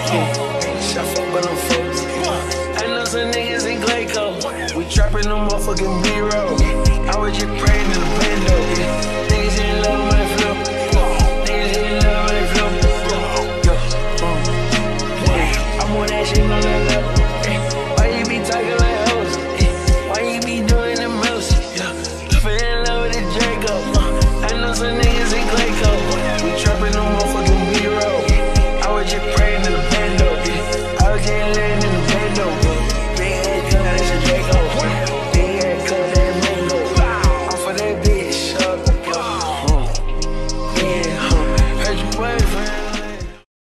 Shot fuck by them folks. I know some niggas in Glaco. We trapping them motherfucking